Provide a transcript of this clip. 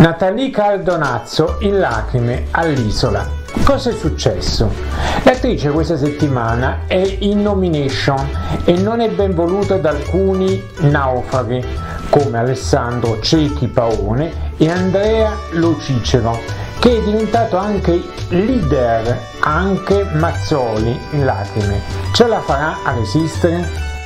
Nathalie Cardonazzo in lacrime all'Isola. Cosa è successo? L'attrice questa settimana è in nomination e non è ben voluta da alcuni naufraghi come Alessandro Cecchi Paone e Andrea Lo Cicero, che è diventato anche leader, anche Mazzoli in lacrime. Ce la farà a resistere?